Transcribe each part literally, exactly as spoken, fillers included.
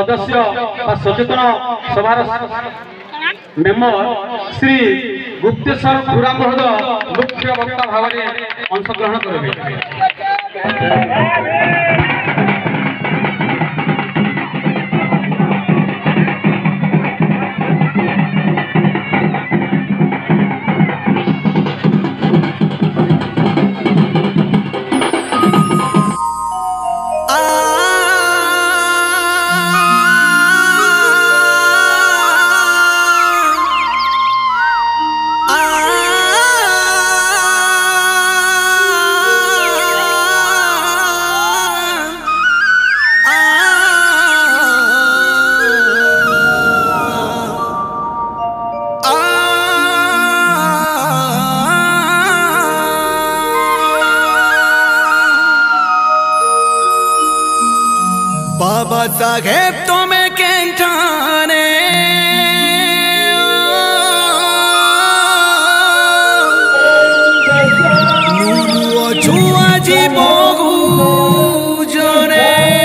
सदस्य सचेतन सभार मेम्बर श्री गुप्तेश्वर खुरा महोदय मुख्य वक्ता भाव में अंशग्रहण करेंगे। बाबा साहेब तुम्हें केंठाने नूरू छुआ जी बहु जने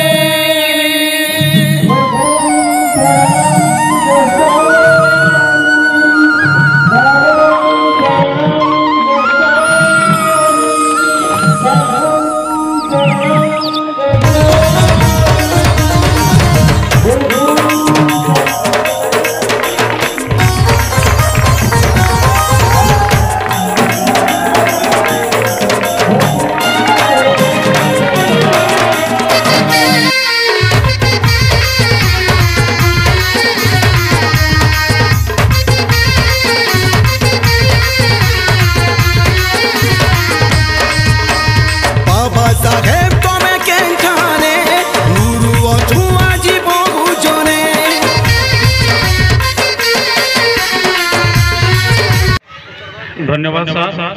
धन्यवाद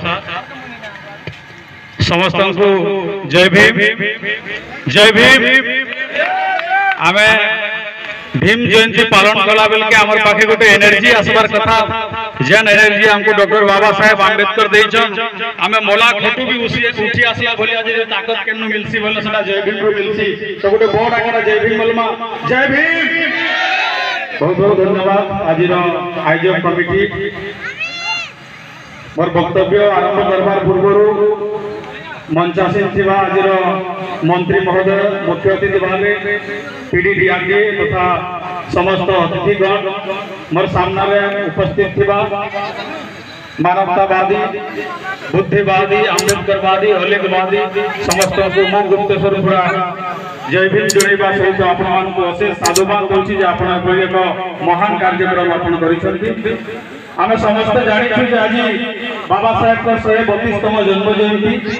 समस्त को जय भीम जय भीम। आमे भीम जयंती पालन कला बेल के आमर पाखे गोटे एनर्जी आसबार कथा जेन एनर्जी हमको डॉक्टर बाबा साहेब आंबेडकर देइछन आमे मोला खटू भी उसी उठी आसला भली आज ताकत केनु मिलसी बोले सदा जय भीम रो मिलसी तो गोटे बड़ आकार जय भीम मलमा जय भीम। बहुत बहुत धन्यवाद आज आयोजक कमिटी मोर वक्तव्य आरंभ करबार पूर्व मंचासीन थिबा आज मंत्री महोदय मुख्य अतिथि भाव पीडी डीआरडी तथा समस्त अतिथिगण मोर सामने उपस्थित थिबा मानवतावादी बुद्धिवादी आंबेडकरवादी हलिकवादी समस्त को मो गुप्तेश्वर खुरा जय भीम जणैबा सहित आपण को अशेष साधुवाद दूची जे आपण एक महान कार्यक्रम आपण करिसथि। आम समस्त जानी जे आज बाबा साहेब का शहे बतीसतम जन्म जयंती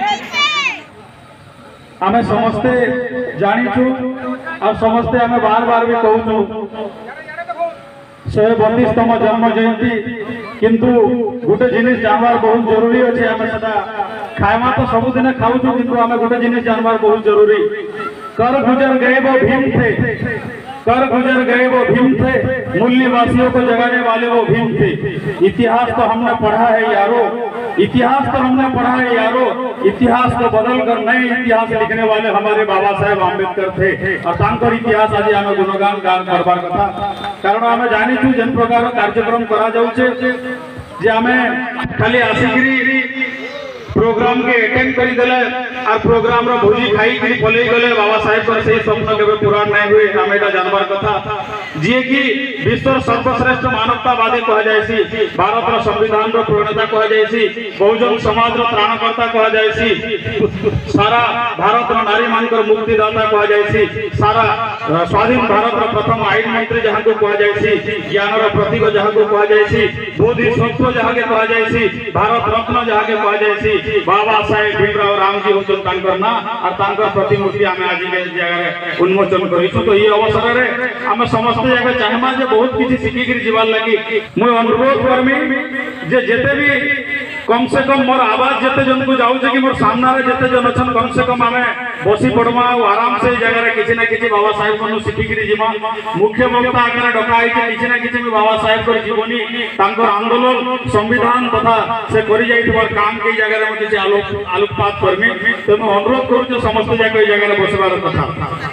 आम समस्ते जानीचु और समस्ते आम बार बार भी कहूँ शहे बतीसतम जन्म जयंती किंतु गोटे जिनिस जानवार बहुत जरूरी अच्छे आम सदा खावा तो सबुदिन खाऊ किंतु आम गोटे जिनिस जानवार बहुत जरूरी। कर गुजर गए वो भीम थे कर गुजर गए वो भीम थे मूल्यवासियों को जगाने वाले वो भीम थे। इतिहास तो हमने पढ़ा है यारो इतिहास तो हमने पढ़ा है यारो इतिहास को बदल कर नए इतिहास लिखने वाले हमारे बाबा साहेब आंबेडकर थे और तांकर इतिहास आज आम गुणगान गान करबार कथा कारण आम जानी जेन प्रकार कार्यक्रम करा जाउछे जे आमे खाली आसिकरी प्रोग्राम के अटेंड करी देले और प्रोग्राम रो भोजी खाई करी पलई गले बाबा साहेब पर से स्वप्न केबे पूरा नै हुए आमे एटा जानबार कथा जे कि विश्व सर्वश्रेष्ठ मानवतावादी कहा जायसी भारत रो संविधान रो प्रणेता कहा जायसी बहुजन समाज रो त्राणकर्ता कहा जायसी सारा भारत रो नारी मानकर मुक्तिदाता कहा जायसी सारा स्वाधीन भारत रो प्रथम आईन मंत्री जहां को कहा जायसी ज्ञान रो प्रतीक जहां को कहा जायसी बोधिसत्व जहां के कहा जायसी भारत रत्न जहां के कहा जायसी बाबा साहेब भीमराव रामजी होचन तांकर ना और तांकर प्रतिमूर्ति आमे आज के जगह उन्मोचन करिसु। तो ये अवसर रे आमे समस्त जगह चाहमा जे बहुत किछि सिखि के जीवन लागि मु अनुरोध करमी जे जेते भी कम से कम मोर आवाज जेते जन को जाउ जे कि मोर सामना रे जेते जन छन कम से कम आमे बसी पड़मा और आराम से जगह रे किछि ना किछि बाबा साहेब को सिखि के जीवा मुख्य वक्ता आकर डकाई के किछि ना किछि बाबा साहेब को जीवनी तांकर आंदोलन संविधान तथा से करि जाइतबार काम के जगह रे किछि आलोक आलोकपात करमी। तो मैं अनुरोध करू जे समस्त जगह जगह रे बसबार कथा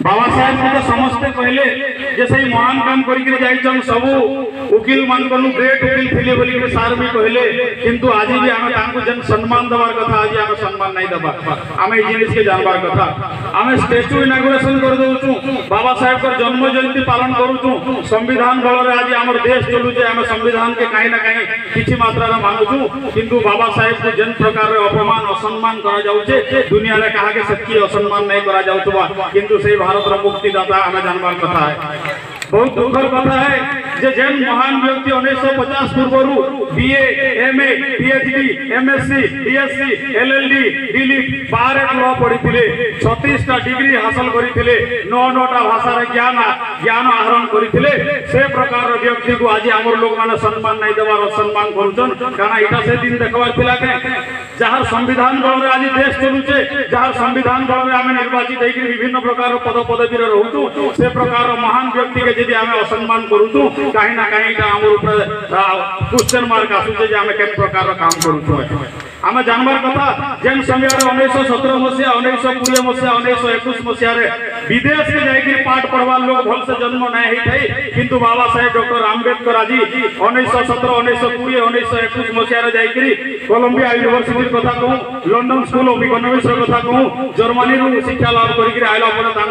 बाबा साहेब को तो समस्ते कहले जे सही महान काम करिक जाइछन सबु वकील मान को ग्रेट वकील थिले बोली के सार भी कहले किंतु आज भी हम तांको जन सम्मान दबार कथा आज हम सम्मान नहीं दबा हम ए जिनिस के जानबार कथा हम स्टैच्यू इनागुरेशन कर दोछु बाबा साहेब को जन्म जयंती पालन करूछु संविधान बल रे आज हमर देश चलु जे हम संविधान के कहीं ना कहीं किछि मात्रा रे मानुछु किंतु बाबा साहेब को जन प्रकार रे अपमान असम्मान करा जाउछे दुनिया रे कहा के सच्ची असम्मान नहीं करा जाउतबा किंतु से भारत रा मुक्तिदाता हमें जानबार कथा है बहुत दुखर कथा है जे जन महान व्यक्ति उन्नीस सौ पचास पूर्व BA MA PhD MSc BSc LLD DLitt बारह लॉ पढ़ी छत्तीस टा डिग्री हासिल करथिले नौ नौ टा भाषा रे ज्ञान ज्ञान आहरण करथिले से प्रकार रो व्यक्ति को आज हमर लोग माने सम्मान नहीं देबार सम्मान करूछन काना इटा से दिन देखबार थिला के जहार संविधान बल रे आज देश चलुचे जहार संविधान बल रे हम निर्वाचित होई विभिन्न प्रकार रो पद पदवी रे रहउछु से प्रकार रो महान व्यक्ति के यदि हमें असम्मान करूछु कहीं ना कहीं हमर ऊपर क्वेश्चन मार्क आसुचे जे हमें केन प्रकार रो काम करूछु आम जानवर कथा जेन समय उन्नीस सौ सत्रह मसीहा उन्नीस सौ कोड़े मसीहा उन्नीस सौ इक्कीस मसीहा विदेश में जाकर पाठ पढ़वा लोग भल से जन्म नहीं होते किंतु बाबा साहेब डॉक्टर आम्बेडकर आज उन्नीस सौ सत्रह उन्नीस सौ कोड़े उन्नीस सौ इक्कीस मसीहा जाकर कोलंबिया यूनिवर्सिटी कथा कहूँ लंडन स्कूल ऑफ इकोनॉमिक्स कथा कहूँ जर्मनी रू शिक्षा लाभ करके आइला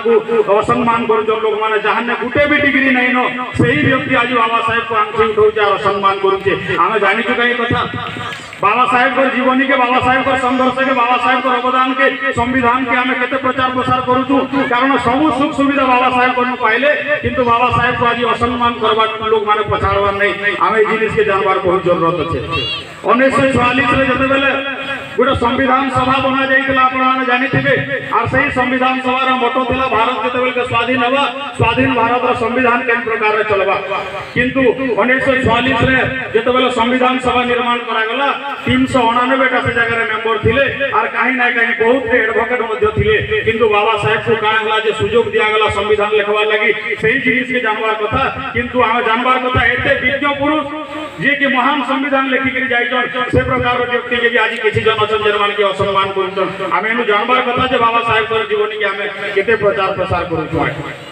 पर असम्मान कर लोग मैंने जहाँ गोटे भी डिग्री नहीं न सही व्यक्ति आज बाबा साहेब को आंखी उठाऊे और सम्मान करुचे आम जानीचु कहीं कथा बाबा साहेब को जीवनी के बाबा साहेब को संघर्ष के बाबा साहेब को अवदान के संविधान के आमे केते प्रचार प्रसार करूछु कारण सब सुख सुविधा बाबा साहेब को पाइले किंतु बाबा साहेब को आज असम्मान करबा लोग माने पछाड़वा नहीं आमे जिनिस के जानबार बहुत जरूरत अछि उन्नीस सौ छियालीस रे जते बेले गोटे संविधान सभा बना जाइतला आपण माने जानिथिबे और सही संविधान सभा रो मोटो थिला भारत जते बेले के स्वाधीन हवा स्वाधीन भारत रो संविधान केन प्रकार रे चलबा किंतु उन्नीस सौ छियालीस रे जते बेले संविधान सभा निर्माण करा गला तीन सौ अणानबे टा से जगह मेंबर थिले और कहीं ना कहीं बहुत एडवोकेट मध्य थिले किंतु बाबा साहेब को काहे हला जे सुयोग दिया गला संविधान लिखवा लगी सही जिनिस के जानबार कथा किंतु हम जानबार कथा एते विज्ञ पुरुष जे कि महान संविधान लिखि के जाइछन से प्रकार रो व्यक्ति के भी आज किछि जन अछन जर्मन के असम्मान करछन हम एनु जानबार कथा जे बाबा साहेब कर जीवनी के हमें केते प्रचार प्रसार करू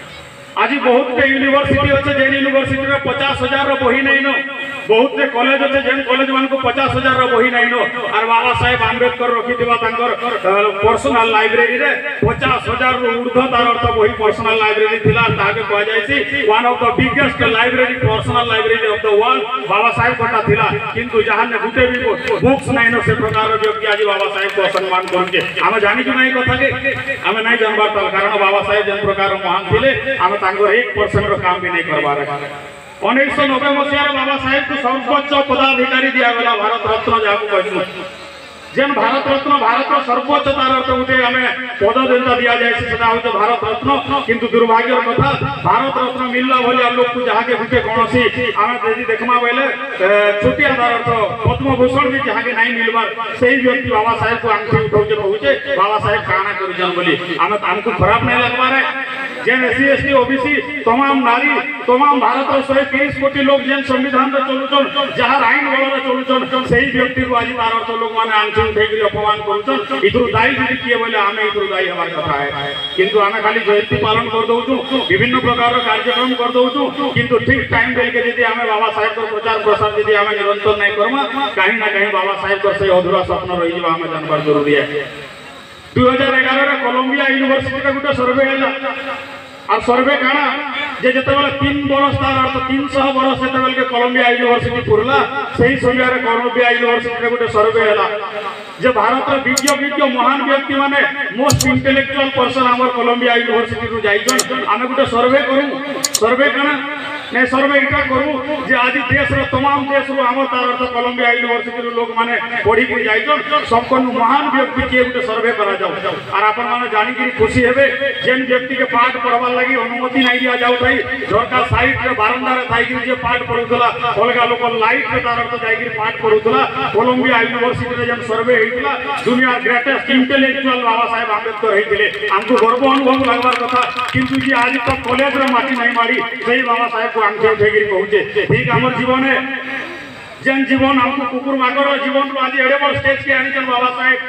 आज बहुत के यूनिवर्सिटी अच्छे जेन यूनिवर्सिटी में पचास हजार रो बही नहीं न बहुत से कॉलेज अच्छे जेन कॉलेज मान को पचास हजार रो बही नहीं न और बाबा साहेब आम्बेडकर रखी दिबा तांकर पर्सनल लाइब्रेरी रे पचास हजार रो ऊर्ध्व तार अर्थ बही पर्सनल लाइब्रेरी थिला ताके कह जायसी one of the biggest library personal library of the world Baba Saheb कोटा थिला किंतु जहां ने गुटे भी बुक्स नहीं न से प्रकार रो व्यक्ति आज बाबा साहेब को सम्मान करके हम जानि कि नहीं कथा के हम नहीं जानबार ताल कारण बाबा साहेब जन प्रकार महान थिले हम तांकर एक परसेंट रो काम भी नहीं करबा रहा उन्नीस सौ नब्बे मसीहा बाबा साहेब को सर्वोच्च पदाधिकारी दिया गला भारत रत्न जाको कहछु जेन भारत रत्न भारत रो सर्वोच्च तार अर्थ उठे हमें पद देता दिया जाय सेटा होते भारत रत्न किंतु दुर्भाग्य कथा भारत रत्न मिलला भलिया लोग को जहा के गुटे कोनसी आमे यदि देखमा बेले छोटिया तार अर्थ पद्म भूषण भी जहा के नहीं मिलबार सही व्यक्ति बाबा साहेब को आंखी उठाउचे कहूचे बाबा साहेब काना करिजन बोली आमे हमको खराब नहीं लगबार जेन एससी एसटी ओबीसी तमाम नारी तमाम भारत रो एक सौ तीस कोटी लोग जेन संविधान रे चलुचन जहार आईन बल रे चलुचन सही व्यक्ति को आज तार अर्थ लोग माने आंखी उठेगी अपमान करूचन इधर दायी यदि किए बोले हमें इधर दायी हमार कथा है किंतु आमे खाली जयंती पालन कर दउछु विभिन्न प्रकार रो कार्यक्रम कर दउछु किंतु ठीक टाइम देल के यदि हमें बाबा साहेब को प्रचार प्रसार यदि हमें निरंतर नहीं करमा कहीं ना कहीं बाबा साहेब को से अधूरा स्वप्न रही जीवा हमें जानबार जरूरी है दो हज़ार ग्यारह रे कोलंबिया यूनिवर्सिटी रे गुटे सर्वे हैला और सर्वे काना जे जते बेले तीन बरस तार अर्थ तीन सौ बरस जते बेले के कोलंबिया यूनिवर्सिटी पुरला सही समय रे कोलंबिया यूनिवर्सिटी रे गुटे सर्वे हैला जे भारत रे विज्ञ विज्ञ महान व्यक्ति माने मोस्ट इंटेलेक्चुअल पर्सन हमर कोलंबिया यूनिवर्सिटी रु जाइछन आमे गुटे सर्वे करू सर्वे काना ने सर्वे इटा करू जे आज देश रो तमाम देश रो हमर तार अर्थ कोलंबिया यूनिवर्सिटी रो लोग माने पढ़ी के जाइछन सब कोन महान व्यक्ति के गुटे सर्वे करा जाऊ और आपन माने जानि कि खुशी हेबे जेन व्यक्ति के पाठ पढ़वा लगी अनुमति नहीं दिया जाऊ थाई झरका साइड रे बारंदा रे थाई कि जे पाठ पढुतला अलगा लोक लाइट रे तार अर्थ जाई कि पाठ पढुतला कोलंबिया यूनिवर्सिटी रे जन सर्वे हेतिला दुनिया ग्रेटेस्ट इंटेलेक्चुअल बाबा साहेब आंबेडकर हेतिले हमको गर्व अनुभव लागबार कथा किंतु जी आज तक कॉलेज रे माटी नहीं मारी सही बाबा साहेब को आंखे उठेगिरी कहूचे ठीक हमर जीवन जेन जीवन हमको कुकुर माकर जीवन आज एडे बड़ स्टेज के आनिचन बाबा साहेब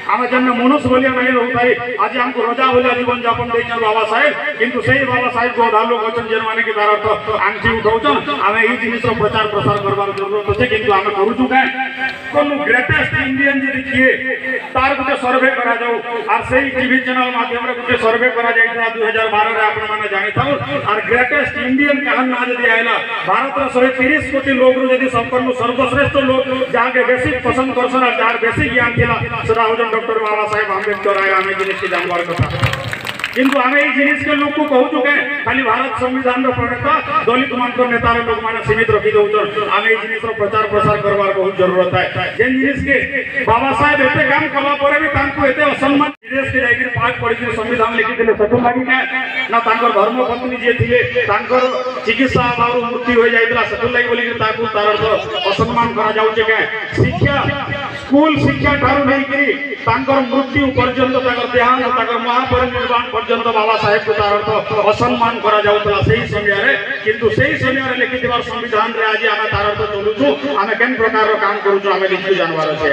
आम जन मनुष्य भाया नहीं रोकताई आज हमको रजा भाया जीवन जापन देचन बाबा साहेब किंतु सही बाबा साहेब को अधा लोग अच्छे जेन माने कि तार अर्थ आंटी उठाउछन आमे ई जिनिस रो प्रचार प्रसार करबार जरूरत अछि किंतु आमे करूछु काए कोन ग्रेटेस्ट इंडियन जे देखिए तार गुटे सर्वे करा जाऊ और सही टीवी चैनल माध्यम रे गुटे सर्वे करा जाइता दो हज़ार बारह रे आपण माने जानि थाउ और ग्रेटेस्ट इंडियन कहन ना जदी आइला भारत रो एक सौ तीस कोटी लोग रो जदी संपन्न सर्वश्रेष्ठ लोग जहां के बेसी पसंद करसन और जहां बेसी ज्ञान थिला सदा होजन डॉक्टर बाबा साहेब आंबेडकर आए आमे जिनिस के जानवर कथा किंतु आम ये जिनिस के लोग को कहू चुके खाली भारत संविधान रो प्रणेता दलित मान को नेता रे लोग माने सीमित रखी दउछन आम ये जिनिस रो प्रचार प्रसार करबार बहुत जरूरत है जेन जिनिस के बाबा साहेब एते काम कला परे भी तांको एते असम्मान विदेश के जाई पाठ पढ़ी के संविधान लिखि देले सटु लागि ना तांकर धर्म पत्नी जे थिले तांकर चिकित्सा अभाव मृत्यु हो जाइतला सटु लागि बोली के ताकू तार असम्मान करा जाउचे के शिक्षा स्कूल शिक्षा ठारू नहीं करी तांकर मृत्यु पर्यंत तांकर देहांत तांकर महापरिनिर्वाण पर्यंत बाबा साहेब को तार अर्थ असम्मान करा जाउतला सही समय रे किंतु सही समय रे लिखितबार संविधान रे आज आमे तार अर्थ चलुछु आमे केन प्रकार रो काम करूछु आमे लिखि जानवार छे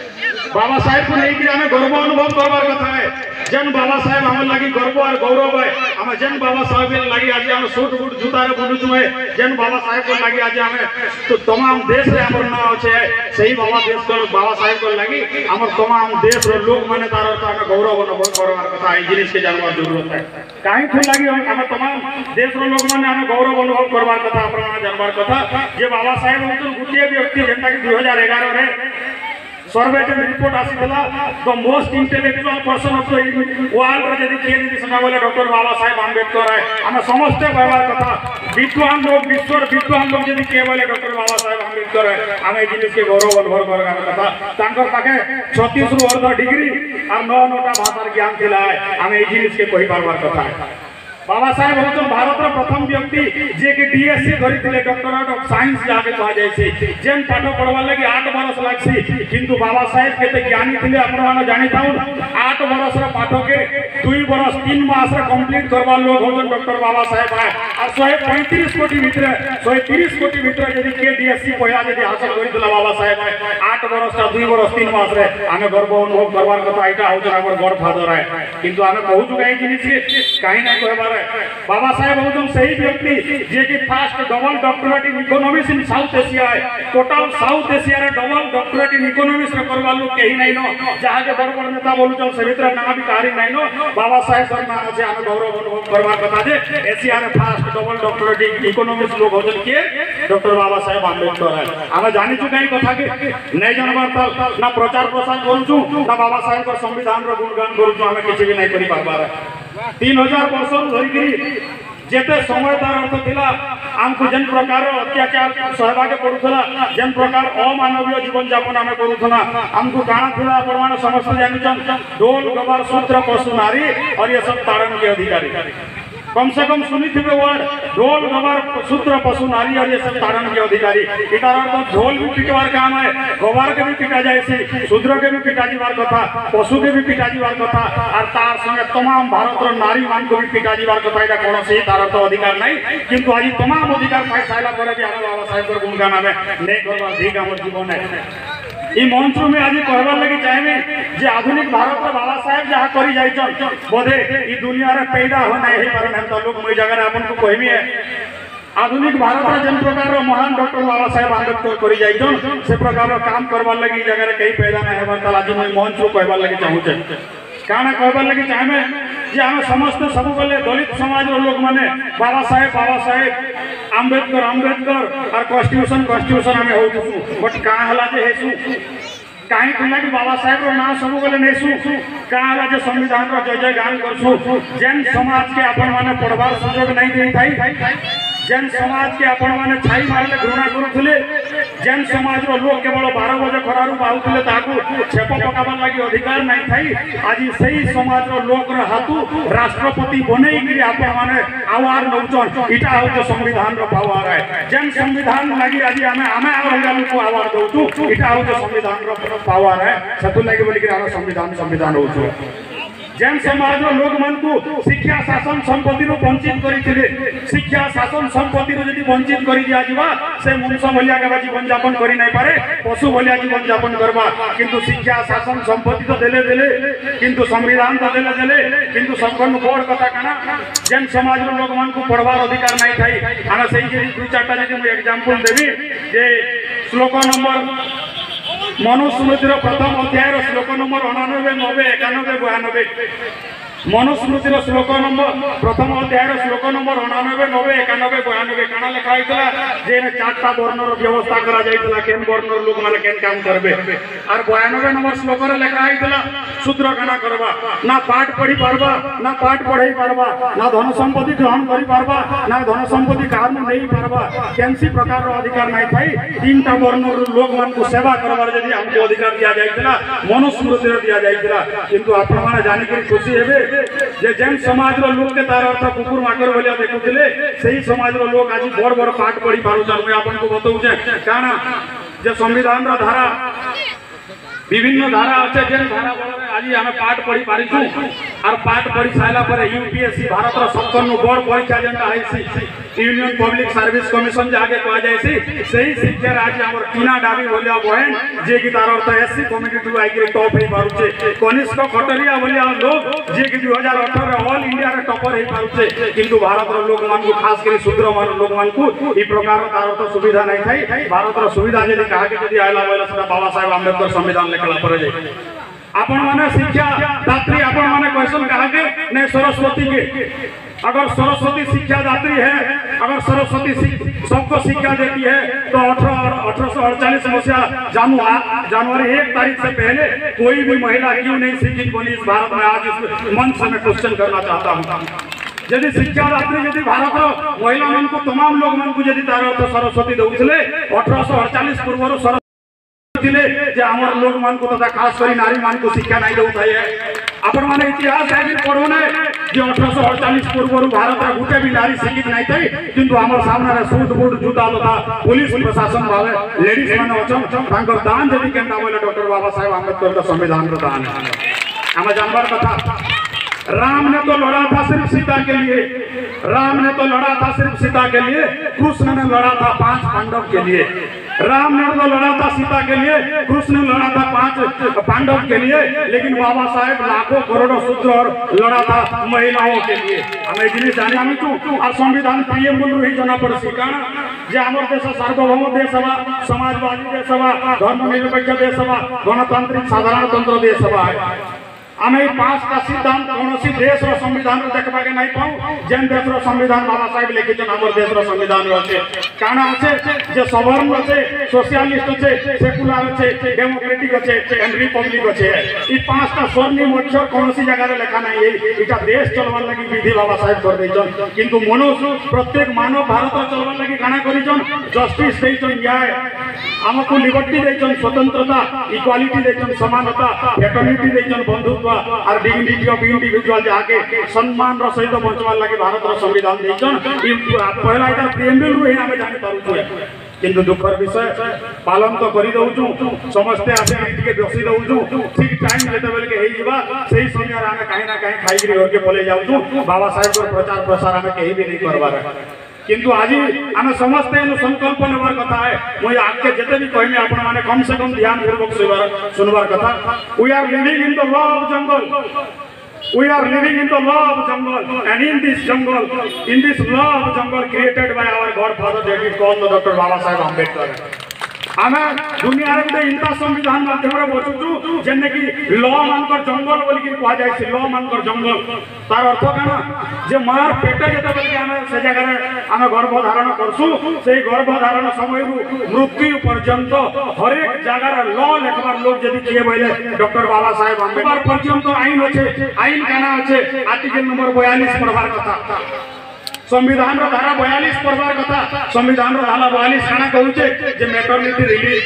बाबा साहेब को लेकर हमें गर्व अनुभव करवार कथा है जन बाबा साहेब हम लगी गर्व और गौरव है हम जन बाबा साहेब लगी आज हम सूट बूट जूता रे बुलुछु है जन बाबा साहेब को लगी आज हमें तो तमाम देश रे हमर ना होछे सही बाबा देश को बाबा साहेब को लगी हमर तमाम देश रे लोग माने तार अर्थ हमें गौरव अनुभव करवार कथा है जिनिस के जानवार जरूरत है काहे थु लगी हम तमाम देश रे लोग माने हमें गौरव अनुभव करवार कथा अपना जानवार कथा जे बाबा साहेब होतन गुटिया व्यक्ति जेंता कि दो हज़ार ग्यारह रे सर्वे जन रिपोर्ट आसी देला the most intellectual person of the world रे जदी किए जदी सना बोले डॉक्टर बाबा साहेब आंबेडकर है हम समस्त व्यवहार कथा विद्वान लोग विश्व विद्वान लोग जदी किए बोले डॉक्टर बाबा साहेब आंबेडकर है हम ए जिनिस के गौरव अनुभव करगार कथा तांकर पाके छत्तीस रु अर्ध डिग्री और नौ नौटा भाषार ज्ञान थिला है हम ए जिनिस के कहि पारबार कथा है बाबा साहेब होतन भारत रो प्रथम व्यक्ति जे के डीएससी करिथिले डॉक्टरेट ऑफ साइंस जाके कहा जाय छै जेन पाठ पढवा लागि आठ बरस लागसी किंतु बाबा साहेब केते ज्ञानी थिले आपण माने जानि थाउ आठ बरस रो पाठ के दुई बरस तीन मास रे कंप्लीट करबा लोग होतन डॉक्टर बाबा साहेब है और एक सौ पैंतीस कोटी भीतर एक सौ तीस कोटी भीतर यदि के डीएससी पढा यदि हासिल करिथिला बाबा साहेब है आठ बरस का दुई बरस तीन मास रे आमे गर्व अनुभव करबार कथा एटा होतन हमर गॉड फादर है किंतु आमे कहू छु काई जिनिस के काई ना कहबार बाबा साहेब होतन सही व्यक्ति जे कि first double doctorate in economics in South Asia है टोटल साउथ एशिया रे डबल डॉक्टरेट इन इकोनॉमिक्स रे करवा लोग केही नै नो जहां के बड़ बड़ नेता बोलु छ से भीतर ना भी कारी नै नो बाबा साहेब सर नाम छै हम गौरव अनुभव करवा कथा जे एशिया रे first double doctorate in economics लोग होतन के डॉक्टर बाबा साहेब आंबेडकर है हम जानि छु काई कथा के नै जानबार त ना प्रचार प्रसार करू छु ना बाबा साहेब का संविधान रो गुणगान करू छु हम किछि भी नै करि पाबार तीन हजार वर्ष धरिकी जेते समय तार अर्थ थिला हमको जन प्रकार अत्याचार सहभाग पड़ुथला जन प्रकार अमानवीय जीवन यापन हमें करूथला हमको काना थिला परमाणु समस्त जानिचन ढोल गवार सूत्र पशु नारी और ये सब तारण के अधिकारी कम से कम सुनी थे वर्ड ढोल गवार सूत्र पशु नारी और ये सब तारण के अधिकारी इधर तो ढोल भी पिटवार काम है गवार के भी पिटा जाए से शूद्र के भी पिटा जीवार कथा पशु के भी पिटा जीवार कथा और तार संगे तमाम भारत रो नारी मान को भी पिटा जीवार कथा एटा कोन से तार तो अधिकार नहीं किंतु आज तमाम अधिकार पाई साइला करे भी हम बाबा साहेब को गुणगान हमें नहीं करबा ठीक हमर जीवन है ई मंच में आज कहबार लगी चाहेबे जे आधुनिक भारत रे बाबा साहेब जहा करी जाइछन बोधे ई दुनिया रे पैदा हो नै हे परन हम तो लोग मई जगह रे अपन को कहमी है आधुनिक भारत रे जन प्रकार रो महान डॉक्टर बाबा साहेब आंबेडकर करी जाइछन से प्रकार रो काम करबार लगी जगह रे कई पैदा नै हेबार तला आज मई मंच को कहबार लगी चाहू छे काना कहबार लगी चाहेबे जे हम समस्त सब बोले दलित समाज रो लोग माने बाबा साहेब बाबा साहेब आंबेडकर आंबेडकर और कॉन्स्टिट्यूशन कॉन्स्टिट्यूशन हमें होतु बट का हला जे हेसु काहे कहला कि बाबा साहेब रो नाम सब बोले नेसु का हला जे संविधान रो जय जय गान करसु जन समाज के अपन माने पढ़वार सुयोग नहीं देई थाई जन समाज के अपन माने छाई मारले घृणा करूथले जन समाज रो लोग केवल बारह बजे खरारू बाहुथले ताकू छेप पकाबार लागि अधिकार नहीं थाई आज सही समाज रो लोग रो हाथू राष्ट्रपति बनेई कि अपन माने आवार नउचन इटा हो संविधान रो पावर है जन संविधान लागि आज हमें हमें आवार लोग को आवार दउतु इटा हो संविधान रो पावर है सतु लागि बोली कि हम संविधान संविधान होछु जेन समाज लोक मान शिक्षा शासन संपत्ति वंचित करते शिक्षा शासन संपत्ति यदि वंचित कर दिया जावा से मनुष्य भलिया के जीवन यापन करि नहीं पारे पशु भलिया जीवन यापन करबा किंतु शिक्षा शासन संपत्ति तो देले देले किंतु संविधान तो देले देले किंतु सबकन बड़ कथा काना जेन समाज लोक मान को पढ़वार अधिकार नहीं थाई आना सही जे दु चारटा यदि मु एग्जांपल देबी जे श्लोक नंबर मनुस्मृतिर प्रथम अध्याय श्लोक नंबर अणानबे नबे एकानबे बयानबे मनुस्मृतिर श्लोक नंबर प्रथम अध्याय श्लोक नंबर अणानबे नबे एकानबे बयानबे काना लिखा होता जे चारटा वर्णर व्यवस्था करा जाइतला केन वर्णर लोक माने केन काम करबे और बयानबे नंबर श्लोक रे लिखा होता शूद्र काना करबा ना पाठ पढ़ी पारबा ना पाठ पढ़ाई पारबा ना धन संपत्ति ग्रहण करि पारबा ना धन संपत्ति कार में नहीं पारबा केनसी प्रकार रो अधिकार नहीं थाई तीनटा वर्णर लोक मान को सेवा करबार यदि हमको अधिकार दिया जाइतला मनुस्मृतिर दिया जाइतला किंतु आपण माने जानि के खुशी हेबे जे जेन समाज रो लोक के तार अर्थ कुकुर माकर भलिया देखुथिले सही समाज रो लोक आज बड़ बड़ पाठ पढ़ी पारुछन मैं आपन को बताऊ जे काना जे संविधान रो धारा विभिन्न धारा अच्छे जेन धारा आज आम पाठ पढ़ी पारिछु और पाठ पढ़ी सारा पर यूपीएससी भारत रो सबकनु बड़ परीक्षा जेनटा आईसी यूनियन पब्लिक सर्विस कमिशन जे आगे कहा जायसी सही शिक्षा आज हमर टीना डाबी भलिया बहन जे कि तार अर्थ एससी कम्युनिटी आई के टॉप हे पारुछे कनिष्ठ खटरिया भलिया लोग जे कि दो हज़ार अठारह ऑल इंडिया रे टॉपर हे पारुछे किंतु भारत रो लोक मान को खास करी शूद्र मान लोक मान को ई प्रकार तार अर्थ सुविधा नहीं थाई भारत रो सुविधा जे कहा के यदि आइला बोले सदा बाबा साहेब आंबेडकर संविधान लेखला पर जाय आपण माने शिक्षा दात्री आपण माने क्वेश्चन कहा के नहीं सरस्वती के अगर सरस्वती शिक्षा दात्री है अगर सरस्वती सबको शिक्षा देती है तो अठारह सौ अड़तालीस मसीहा जनवरी एक तारीख से पहले कोई भी महिला क्यों नहीं शिक्षित बनी इस भारत में आज इस मंच से मैं क्वेश्चन करना चाहता हूँ यदि शिक्षा दात्री यदि भारत महिला मान को तमाम लोग मान को यदि तार अर्थ सरस्वती दौले अठारह सौ अड़तालीस पूर्व आमर लोक मान को तथा खास करी नारी मान को शिक्षा नहीं दौता है आपण माने इतिहास है पढ़ो ने जो अठारह सौ अड़तालीस पूर्व भारत रे गुटे भी नारी शिक्षित नहीं थी किंतु आमर सामने रे सूट बूट जूता तथा पुलिस प्रशासन भावे लेडीज माने अछन तांकर दान जदि केनता बोले डॉक्टर बाबा साहेब आंबेडकर का संविधान रो दान हम जानवर कथा राम ने तो लड़ा था सिर्फ सीता के लिए राम ने तो लड़ा था सिर्फ सीता के लिए कृष्ण ने लड़ा था पांच पांडव के लिए राम ने तो लड़ा था सीता के लिए कृष्ण ने लड़ा था पांच पांडव के लिए लेकिन बाबा साहेब लाखों करोड़ों शूद्र और लड़ा था महिलाओं के लिए हमें जिनिस जाने आमी तू और संविधान प्रियम्बल रही जना पड़सी कारण जे हमर देश सार्वभौम देश हवा समाजवादी देश हवा धर्मनिरपेक्ष देश हवा गणतांत्रिक साधारणतंत्र देश हवा है आम पांच का सिद्धांत कौन सी देश संविधान देखा के नहीं पाऊँ जेन देश संविधान बाबा साहेब लिखिछन हमर देश संविधान अच्छे कारण अच्छे जे सवर्ण अच्छे सोशलिस्ट अच्छे सेकुलर अच्छे डेमोक्रेटिक अच्छे एंड रिपब्लिक अच्छे ये पांचटा स्वर्णिम अक्षर कौन सी जगह लेखा नहीं है इटा देश चलवार लगी विधि बाबा साहेब कर देछन किंतु मनुष्य प्रत्येक मानव भारत चलवार लगी काना करिछन जस्टिस देछन न्याय आमको लिबर्टी देछन स्वतंत्रता इक्वालिटी देछन समानता फ्रेटर्निटी देछन बंधुत्व और डिग्निटी ऑफ इंडिविजुअल जाके सम्मान रो सहित बंचवार लगे भारत रो संविधान देछन पहला इधर प्रियम्बल रु हमें जानि पारुछु किंतु दुखर विषय पालन तो करि दउछु समस्ते आसे के बसी दउछु ठीक टाइम जेते बेले के हेई जीवा सही समय रे हमें कहीं ना कहीं खाई गिरी होके बोले जाउछु बाबा साहेब को प्रचार प्रसार हमें कहीं भी नहीं करबार किंतु आज आम समस्ते संकल्प नेबार कथा है मुझे आगे जिते भी कहमी आपण माने कम से कम ध्यान पूर्वक सुनबार कथा we are living in the law of jungle we are living in the law of jungle and in this jungle in this law of jungle created by our godfather that is called Doctor Baba Saheb Ambedkar आम दुनिया रे इंता संविधान माध्यम रे बचुचु जेने की law मानकर जंगल बोल के कहा जाय से लॉ मानकर जंगल तार अर्थ काना जे मार पेटे जेते बोल के आमे से जगह रे आमे गर्भ धारण करसु सेही गर्भ धारण समय मृत्यु पर्यंत हर एक जगह रे लॉ लेखबार लोग जदी किए बोले डॉक्टर बाबा साहेब आंबेडकर पर्यंत आईन अछि आईन काना अछि आर्टिकल नंबर बयालीस पढ़बार कथा संविधान रो धारा बयालीस पढ़बार कथा संविधान रो धारा बयालीस काना कहउचे जे मैटरनिटी रिलीज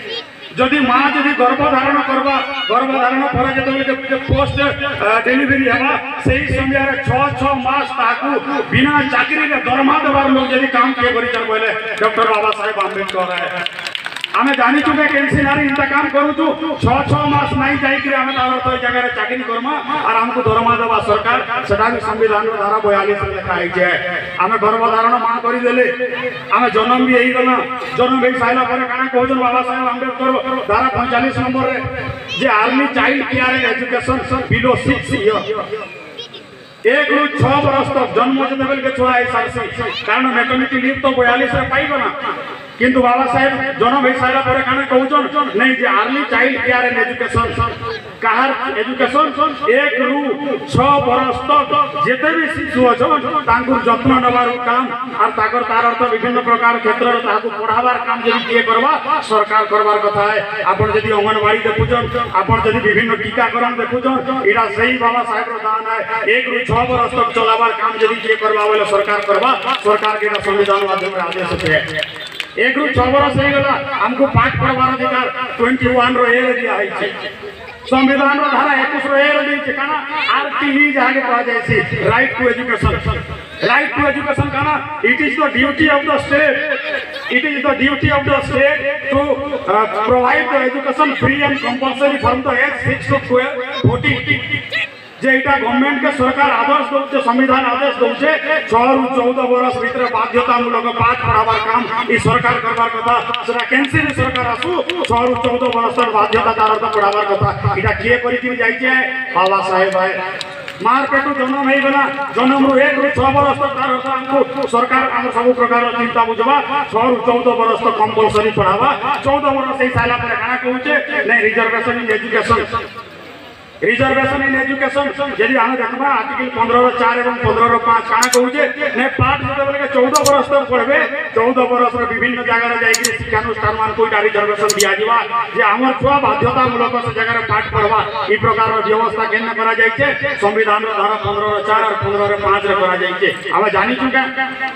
जदि मां जदि गर्भ धारण करबा गर्भ धारण पर जते पोस्ट डिलीवरी हवा सही समय रे छह छह मास ताकू बिना चाकरी रे दरमा देबार लोग जदि काम के करि कर बोले डॉक्टर बाबा साहेब आंबेडकर है आमे जानी चुके केनसी नारी इंता काम करू छु छह छह मास नहीं जाई कि आमे तार तो जगह चाकरी करमा और हमको दरमा देवा सरकार सेटा भी संविधान रो धारा बयालीस में लिखा है जे आमे गर्भधारण मां करी देले आमे जन्म भी एही गना जन्म भी साइला पर काना कहजन बाबा साहेब अंबेडकर धारा पैंतालीस नंबर रे जे army child care education below six year एक रु छह वर्ष तक जन्म जते बेल के छुआ है सारसी कारण मैटरनिटी लीव तो बयालीस रे पाइबो ना किंतु बाबा साहेब जन्म हो सारा पर काना कहउछन नहीं जे early child care and education काहर एजुकेशन एक रु छह वर्ष तक जेते भी शिशु अछन तांकुर जत्न नबार काम और ताकर तार अर्थ विभिन्न प्रकार क्षेत्र रे ताकू पढ़ावार काम जदी किए करबा सरकार करबार कथा है आपण जदी अंगनवाड़ी देखुछन आपण जदी विभिन्न टीकाकरण देखुछन इरा सही बाबा साहेब रो दान है एक रु छह वर्ष तक चलावार काम जदी किए करबा बोले सरकार करबा सरकार के संविधान माध्यम रे आदेश है एक रु छह वर्ष हो गला हमको पाठ पढ़वार अधिकार इक्कीस रो ए दिया है संविधान रो धारा इक्कीस रो ए दी छै काना आरटीई जाके कहा जाय छै right to education right to education काना it is the duty of the state it is the duty of the state to provide the education free and compulsory from the age six to twelve fourteen जे इटा government के सरकार आदेश दउछे संविधान आदेश दउछे छह रु चौदह वर्ष भीतर बाध्यतामूलक पाठ पढ़ावार काम ई सरकार करबार कथा सेटा कैंसिल सरकार आसु छह रु चौदह वर्ष तक बाध्यता दारत पढ़ावार कथा इटा किए करि कि जाई छै बाबा साहेब है मार पेटू जन्म हो गला जन्म रु एक रु छह वर्ष तक तार अर्थ हमको सरकार हम सब प्रकार चिंता बुझवा छह रु चौदह वर्ष तक कंपल्सरी पढ़ावा चौदह वर्ष से साला पर काना कहउछे नहीं reservation in education reservation in education यदि हम देखबा आर्टिकल पंद्रह रो चार एवं पंद्रह रो पाँच काना कहउछे ने पाठ जते बोले चौदह वर्ष तक पढ़बे चौदह वर्ष रे विभिन्न जगह रे जाई कि शिक्षानुष्ठान मान कोइटा रिजर्वेशन दिया जीवा जे हमर छुआ बाध्यतामूलक से जगह रे पाठ पढ़वा ई प्रकार रो व्यवस्था केना करा जाय छै संविधान रो धारा पंद्रह रो चार और पंद्रह रो पाँच रे करा जाय छै हम जानि चुका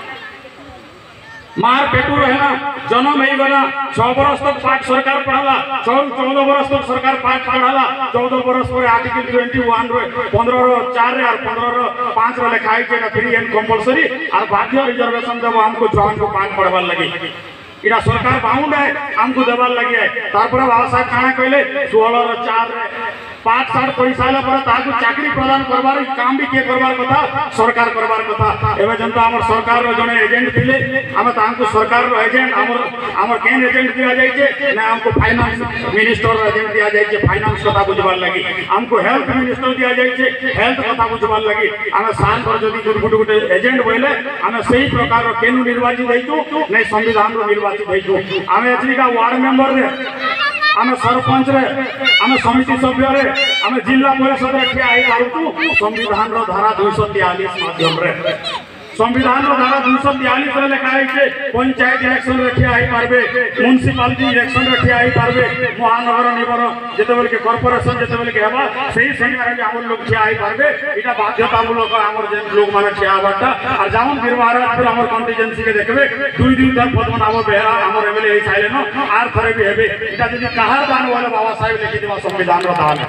मार पेटू रहना जन्म हो गला छह वर्ष तक पाठ सरकार पढ़ाला चौदह वर्ष तक सरकार पाठ पढ़ाला चौदह वर्ष पर आर्टिकल इक्कीस रो पंद्रह रो चार रे और पंद्रह रो पाँच रो लिखा है फ्री एंड कंपल्सरी और बाध्य रिजर्वेशन जब हमको जवान को पाठ पढ़वार लगे इरा सरकार बाउंड है हमको देवार लगे है तारपर बाबा साहब काना कहले सोलह रो चार रे पाँच साल पैसा पर ताकू चाकरी प्रदान करबार काम भी किए करबार कथा सरकार करबार कथा एबे जनता हमर सरकार रो जने एजेंट थिले हम तांको सरकार रो एजेंट हमर हमर केन एजेंट दिया जाय छै ना हमको फाइनेंस मिनिस्टर रो एजेंट दिया जाय छै फाइनेंस कथा बुझबार लागि हमको हेल्थ मिनिस्टर दिया जाय छै हेल्थ कथा बुझबार लागि हम साल पर जदी गुट गुट एजेंट बोले हम सही प्रकार रो केनु निर्वाचित हेतु नै संविधान रो निर्वाचित हेतु हम एथली का वार्ड मेंबर रे आम सरपंच रे आम समिति सभ्य रे आम जिला परिषद रे ठिया आइ पारुतु संविधान रो धारा दो सौ तैंतालीस माध्यम रे संविधान रो धारा दो सौ तैंतालीस रे लिखा है जे पंचायत इलेक्शन रे ठिया आइ पारबे म्युनिसिपालिटी इलेक्शन रे ठिया आइ पारबे महानगर निगर जते बेल के कॉर्पोरेशन जते बेल के हेबा सही संख्या रे हमर लोग ठिया आइ पारबे इटा बाध्यतामूलक हमर जे लोग माने ठिया बाटा और जाउन फिर महाराज फिर हमर कॉन्टिजेंसी के देखबे दुई दुई थर पद्मनाभ बेहरा हमर एमएलए एई साइले न आर थरे भी हेबे इटा जदी कहार दान वाला बाबा साहेब लिखि देबा संविधान रो दान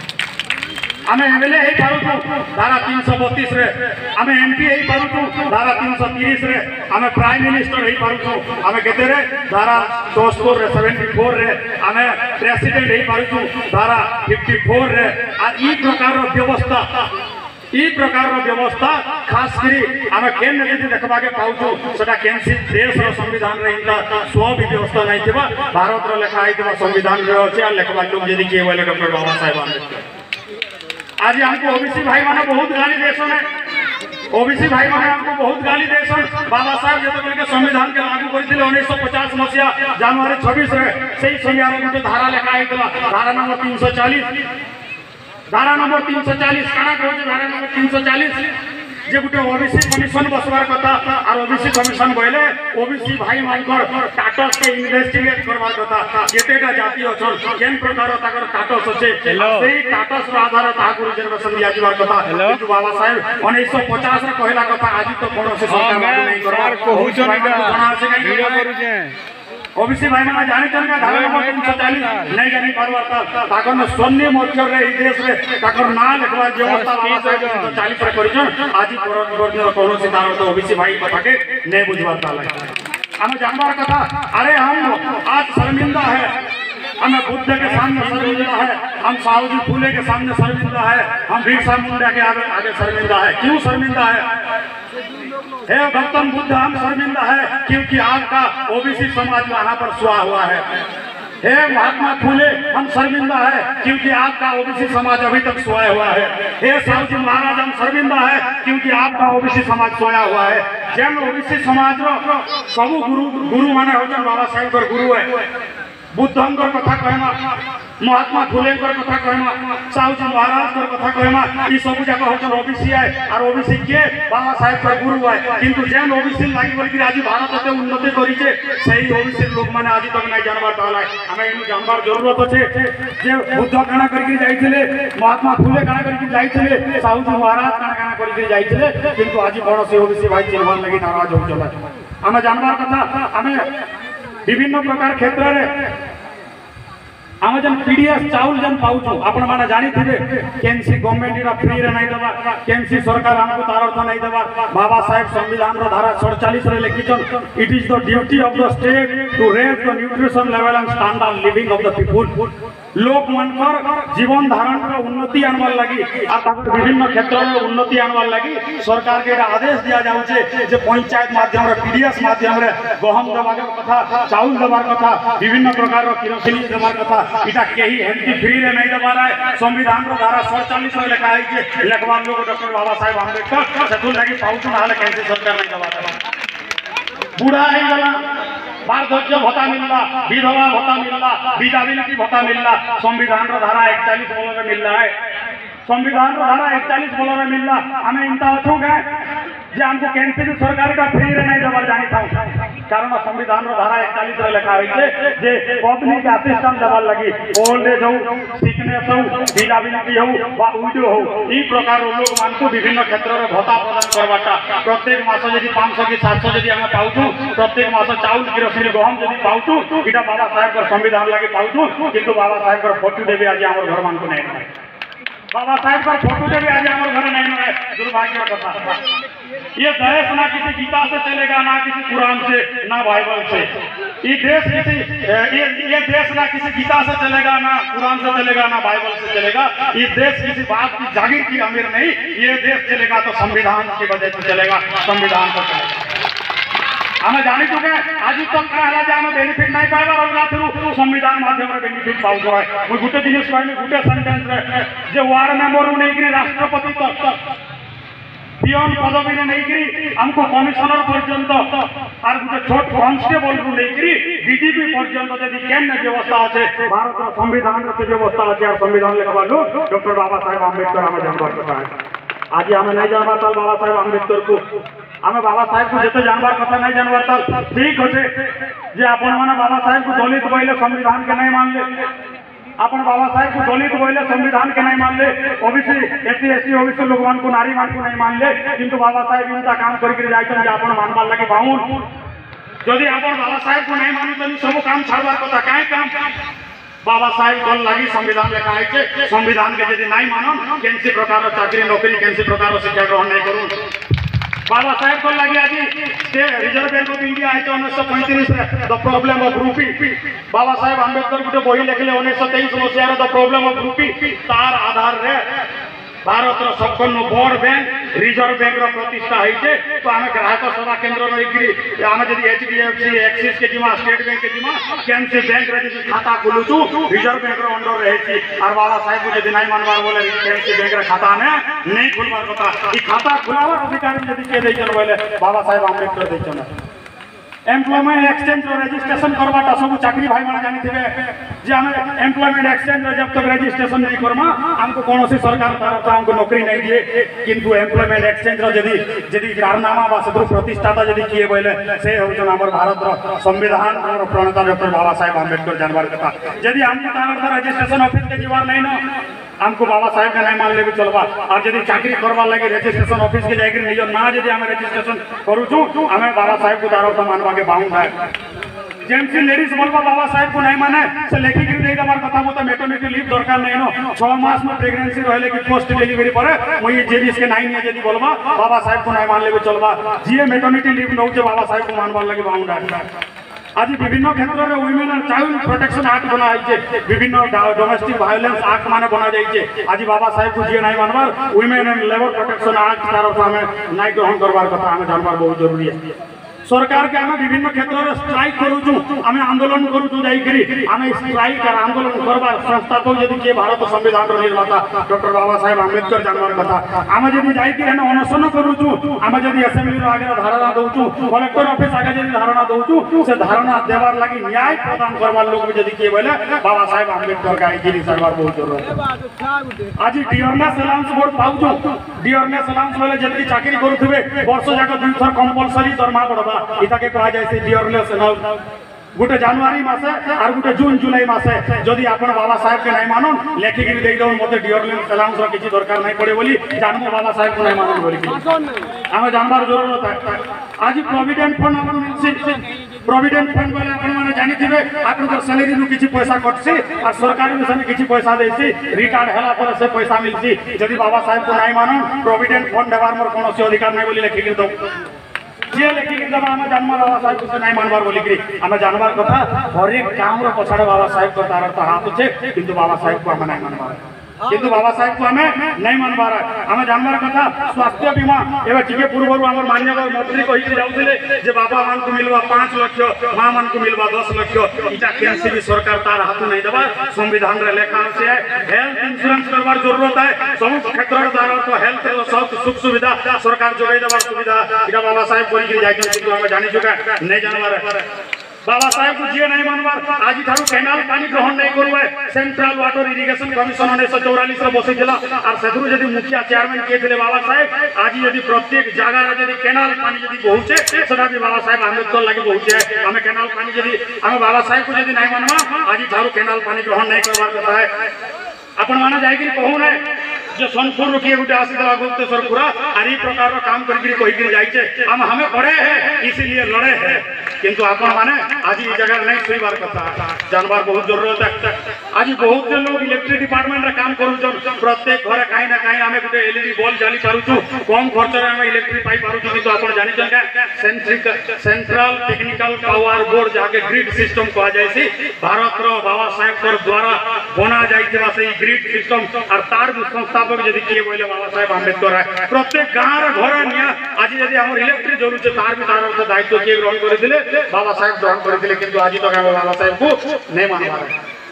आमे एमएलए हे पारुतु धारा तीन सौ बत्तीस रे आमे एमपी हे पारुतु धारा तीन सौ तीस रे आमे प्राइम मिनिस्टर हे पारुतु आमे केते रे धारा चौहत्तर रे चौहत्तर रे आमे प्रेसिडेंट हे पारुतु धारा चौवन रे आ ई प्रकार रो व्यवस्था ई प्रकार रो व्यवस्था खास करी आमे केन जदी देखबा के पाउछु सेटा केनसी देश रो संविधान रे इंता स्व व्यवस्था नै थिबा भारत रो लेखा आइतबा संविधान रे अछि आ लेखबा लोग जदी के बोले डॉक्टर बाबा साहेब आंबेडकर आज हमको ओबीसी भाई माने बहुत गाली देसन है ओबीसी भाई माने हमको बहुत गाली देसन बाबा साहब जते बेल के संविधान के लागू करथिले उन्नीस सौ पचास मसिया जनवरी छब्बीस रे सही संज्ञा रे गुटे धारा लेखा आइतला धारा नंबर तीन सौ चालीस धारा नंबर तीन सौ चालीस काना कहै धारा नंबर तीन सौ चालीस जे गुटे ओबीसी कमिशन बसवार कथा और ओबीसी कमिशन बोले ओबीसी भाई मानकर स्टेटस के इन्वेस्टिगेट करवार कथा जेतेटा जाति अछन केन प्रकार ताकर स्टेटस अछि सेही स्टेटस रो आधार ताकू रिजर्वेशन दिया जिवार कथा किंतु बाबा साहेब उन्नीस सौ पचास रे कहला कथा आज तो कोनो से सरकार लागू नहीं करवा कहू छन जणा से वीडियो करू जे ओबीसी भाई माने जानि छन का धारा नंबर तीन सौ चालीस नहीं जानि पारवा ता ताकर न सोन्नी मोर्चा रे ई देश रे ताकर ना लेखवा व्यवस्था बाबा साहेब तीन सौ चालीस रे करिछन आज परवर्ती कोनो से तार तो ओबीसी भाई कथा के नहीं बुझवा ताला हमें जानवर कथा अरे हम आज शर्मिंदा है, हमें बुद्ध के सामने शर्मिंदा है, हम साहू जी फूले के सामने शर्मिंदा है, हम बिरसा मुंडा के आगे आगे शर्मिंदा है। क्यों शर्मिंदा है? हे गौतम बुद्ध हम शर्मिंदा है क्योंकि आपका ओबीसी समाज वहां पर सुहा हुआ है। हे महात्मा फूले हम शर्मिंदा है क्योंकि आपका ओबीसी समाज अभी तक सोया हुआ है। हे साहू जी महाराज हम शर्मिंदा है क्योंकि आपका ओबीसी समाज सोया हुआ है। जेन ओबीसी समाज सब गुरु गुरु माने होचन बाबा साहेब गुरु है। बुद्धंकर कथा कहमा, महात्मा फूलेंकर कथा कहमा, साहू जी महाराज कर कथा कहमा, ई सब जाक होचन ओबीसी है और ओबीसी के बाबा साहेब कर गुरु है। किंतु जेन ओबीसी लागि बोल कि आज भारत एते उन्नति करिचे सही ओबीसी लोक माने आज तक नै जानबार ताला। हमें इनु जानबार जरूरत अछि जे बुद्ध काना करके जाइथिले, महात्मा फूले काना करके जाइथिले, साहू जी महाराज काना काना करके जाइथिले, किंतु आज बड़ से ओबीसी भाई चिन्हबार लागि नाराज हो चला। हमें जानबार कथा हमें विभिन्न प्रकार क्षेत्र में आम जन पीडीएस चाउल जन पाऊँ आपण मैंने जानी थे केनसी गवर्नमेंट फ्री रे नहीं देवा, केनसी सरकार हमको तार अर्थ नहीं देवा। बाबा साहेब संविधान धारा सड़चालीस लिखिछन it is the duty of the state to raise the nutrition level and standard living of the people. लोक मनकर जीवन धारण का उन्नति आनवार लगी और विभिन्न क्षेत्र में उन्नति आनवार लगी सरकार के आदेश दिया जाउछे जे पंचायत माध्यम रे पीडीएस माध्यम रे गहम देवार कथा, चाउल देवार कथा, विभिन्न प्रकार रो किरोसिन देवार कथा इटा केही हेल्थी फ्री रे नहीं देवार है। संविधान रो धारा सड़चालीस रे लिखा है जे लेखवान लोग डॉक्टर बाबा साहेब आंबेडकर सेतु लागि पाउछु नाले कैसे सरकार नहीं देवा देवा। बूढ़ा है गला वार्धक्य भत्ता मिलला, विधवा भत्ता मिलला, डिसेबिलिटी भत्ता मिलला, संविधान रो धारा इकतालीस बोल रे मिलला है। संविधान रो धारा इकतालीस बोल रे मिलला हमें इंता अछु गए जे हमको कैंसिल सरकार का फ्री रे नहीं देवा जानी था कारण संविधान रो धारा इकतालीस रे लिखा है जे पब्लिक असिस्टेंस देवा लगी ओल्ड एज हो, सिकनेस हो, डिसेबिलिटी हो बा विडो हो ई प्रकार लोग मान को विभिन्न क्षेत्र रे भत्ता प्रदान करवाटा प्रत्येक मास यदि पाँच सौ की सात सौ यदि हम पाउछु, प्रत्येक मास चाउल किरोसिन गहम यदि पाउछु इटा बाबा साहेब का संविधान लागि पाउछु। किंतु बाबा साहेब का फोटो देबे आज हमर घर मान को नहीं, बाबा साहेब का फोटो देबे आज हमर घर नहीं है। दुर्भाग्य कथा ये देश ना किसी गीता से चलेगा, ना किसी कुरान से, ना बाइबल से। ये देश किसी ये ये देश ना किसी गीता से चलेगा, ना कुरान से चलेगा, ना बाइबल से चलेगा। ये देश किसी बात की जागीर की अमीर नहीं, ये देश चलेगा तो संविधान की वजह से चलेगा, संविधान पर चलेगा। हमें जानी चुके आज तक कहला जे हमें बेनिफिट नहीं पाएगा अलगा थ्रू संविधान माध्यम रे बेनिफिट पाउ जो है। कोई गुटे जिनिस कहले गुटे सेंटेंस रे जे वार मेंबर नहीं कि राष्ट्रपति तक तक पियन पदवी ने नहीं करी हमको कमिश्नर पर्यंत और गोटे छोट कॉन्स्टेबल रु नहीं करी डीजीपी पर्यंत यदि केन व्यवस्था अच्छे भारत रो संविधान रो व्यवस्था अच्छे और संविधान लिखवा लो डॉक्टर बाबा साहेब आंबेडकर हमें जानबार कथा है। आज हमें नहीं जानबार ताल बाबा साहेब आंबेडकर को हमें बाबा साहेब को जिते जानबार कथा नहीं जानबार ताल ठीक होचे जे आपण माने बाबा साहेब को दलित बोले संविधान के नहीं मान ले, अपन बाबा साहेब को दलित बोले संविधान के नहीं मान ले, ओबीसी एससी एसटी ओबीसी लोग मान को नारी मान को नहीं मान ले। किंतु बाबा साहेब इनका काम करके जाइछन जे अपन मानबार लागि बाउन जदि अपन बाबा साहेब को नहीं मानु तो सब काम छाड़बार कथा काहे काम बाबा साहेब कल लगी संविधान लिखा है संविधान के यदि नहीं मानन केनसी प्रकार चाकरी नौकरी केनसी प्रकार शिक्षा ग्रहण नहीं करूँ। बाबा साहेब को लगी आज रिजर्व बैंक ऑफ इंडिया है उन्नीस सौ पैंतीस द प्रॉब्लम ऑफ रूपी बाबा साहेब आंबेडकर गोटे बही लिखले उन्नीस सौ तेईस मसीह द प्रॉब्लम ऑफ रूपी तार आधार रे भारत सबकन बड़ बैंक रिजर्व बैंक प्रतिष्ठा है। तो आम ग्राहक सेवा केन्द्र नहीं आम जब H D F C Axis के जिमा स्टेट बैंक के जिमा केनसी बैंक रे खाता खोलुचु रिजर्व बैंक अंडर रहे और बाबा साहेब को यदि नहीं मानबार बोले केनसी बैंक रे खाता में नहीं खोलबार कथा ई खाता खोलाबार अधिकार यदि के दैछन बोले बाबा साहेब आंबेडकर दैछन। एम्प्लॉयमेंट एक्सचेंज रजिस्ट्रेशन करवाटा सब चाकरी भाई मैंने जानी थे जे हमें एम्प्लॉयमेंट एक्सचेंज जब तक रजिस्ट्रेशन नहीं करमा हमको कौन सी सरकार तरफ से हमको नौकरी नहीं दिए। किंतु एम्प्लॉयमेंट एक्सचेंज यदि यदि कारनामा बा से प्रतिष्ठाता यदि किए बोले से होचन हमर भारत रो संविधान और प्रणेता डॉक्टर बाबा साहेब आंबेडकर जानबार कथा यदि हमको तार रजिस्ट्रेशन ऑफिस के जीवार नहीं ना हमको बाबा साहेब के नहीं मान ले भी चलवा और यदि चाकरी करवा लगे रजिस्ट्रेशन ऑफिस के जाकर नहीं ना यदि हमें रजिस्ट्रेशन करूँ हमें बाबा साहेब को तार मानवा के बाउंड है जेम्स लेडीज बोलबा बाबा साहेब को नहीं माने से लेखी के दे दबार कथा मत मेटर्निटी लीव दरकार नहीं नो छह मास में प्रेगनेंसी रहले कि पोस्ट डिलीवरी पर वही जेबीएस के नहीं नहीं यदि बोलबा बाबा साहेब को नहीं मान लेबे चलबा जे मेटर्निटी लीव नौ जे बाबा साहेब को मानबार लगे बाउंडा आज विभिन्न क्षेत्र में women and child protection act बना है विभिन्न डोमेस्टिक वायलेंस एक्ट माने बना जाइए आज बाबा साहेब को जी नहीं मानबार women and labour protection act तरफ हमें नहीं ग्रहण करबार कथा हमें जानबार बहुत जरूरी है सरकार के आम विभिन्न क्षेत्र में स्ट्राइक करूँ आम आंदोलन करूँ जाइए आम स्ट्राइक और आंदोलन करवार संस्थापक यदि किए भारत संविधान निर्माता डॉक्टर बाबा साहेब आम्बेडकर जानवर कथा आम जब जाइए अनशन करूँ आम जब असेंबली आगे धारणा दौचु कलेक्टर ऑफिस आगे जब धारणा दौचु से धारणा देवार लगी न्याय प्रदान करवार लोग भी जब किए बोले बाबा साहेब आम्बेडकर का आई सरकार बहुत जरूरत है आज डियरनेस अलाउंस बोर्ड पाऊँ डियरनेस अलाउंस बोले जब चाकरी करुवे वर्ष जाक दुई थर कंपलसरी दरमा पड़वा इताके कहा जाए डियरनेस अलाउंस गोटे जनवरी मासे और गोटे जून जुलाई मासे जदि आपण बाबा साहेब के नहीं मानन लेखिक दे दो मते डियरनेस अलाउंस रो किछि दरकार नहीं पड़े बोली जानमो बाबा साहेब को नहीं मानन बोली हमें जानबार जरूरत है आज प्रोविडेंट फंड आपण मिलछि प्रोविडेंट फंड बोले आपण माने जानि थिबे आपण को सैलरी नु किछि पैसा कटछि और सरकारी में से किछि पैसा देछि रिटायर्ड हला पर से पैसा मिलछि जदि बाबा साहेब को नहीं मानन प्रोविडेंट फंड देवार मोर कोनोसी अधिकार नहीं बोली लेखिक दो जे लेखिक दबा हम जन्म बाबा साहेब को नहीं मानबार बोली करी हम जानबार कथा हर एक काम रो पछाड़े बाबा साहेब को तार तो हाथ छे किंतु बाबा साहेब को हम नहीं मानबार किंतु बाबा साहेब को हमें नहीं मानबार हम जानबार कथा स्वास्थ्य बीमा एवं टिके पूर्व आम मान्यवर मंत्री कही जाऊे जे बाबा मान को मिलवा पांच लक्ष माँ मान को मिलवा दस लक्ष इटा कैसे भी सरकार तार हाथ नहीं देवा संविधान रे लेखा से हेल्थ इंश्योरेंस करवार जरूरत है सब क्षेत्र तार तो हेल्थ सब सुख सुविधा सरकार जोगाई देवार सुविधा इटा बाबा साहेब करी जाइए हम जानी चुका नहीं जानबार बाबा साहेब को जी नहीं मानबार आज ठारू कैनाल पानी ग्रहण नहीं करुए सेंट्रल वाटर इरिगेशन कमिशन उन्नीस चौरालीस बसी और से मुखिया चेयरमैन किए थे बाबा साहेब आज यदि प्रत्येक जगह जब कैनाल पानी जब बहुचे सेटा भी बाबा साहेब आम्बेडकर लगे बहुचे आम कैनाल पानी जब आम बाबा साहेब को जब नहीं मानवा आज ठारू कैनाल पानी ग्रहण नहीं करवार कथा है आपण माने जाइए कहूना जो सोनपुर किए गोटे आसीला गुप्तेश्वर पूरा और ये प्रकार काम करके जाइए हम हमें पढ़े हैं इसीलिए लड़े हैं किंतु आपण माने आज ये जगह नहीं सुईबार कथा जानबार बहुत जरूरत है आज बहुत से लोग इलेक्ट्रिक डिपार्टमेंट रे काम करूछन प्रत्येक घर कहीं ना कहीं आमे गोटे एलईडी बल्ब जाली पारुछु कम खर्च रे आमे इलेक्ट्रिक पाई पारुछु किंतु आपण जानि छन centric central technical power board जाके ग्रिड सिस्टम कहा जाय छी भारत रो बाबा साहेब कर द्वारा बना जाइतबा से ग्रिड सिस्टम और तार संस्थापक यदि किए बोले बाबा साहेब आम्बेडकर है प्रत्येक गाँव घर निया आज यदि हम इलेक्ट्रिक जरूर तार भी तार दायित्व किए ग्रहण करथिले बाबा साहेब ग्रहण करथिले किंतु आज तक हम बाबा साहेब को नहीं मानबार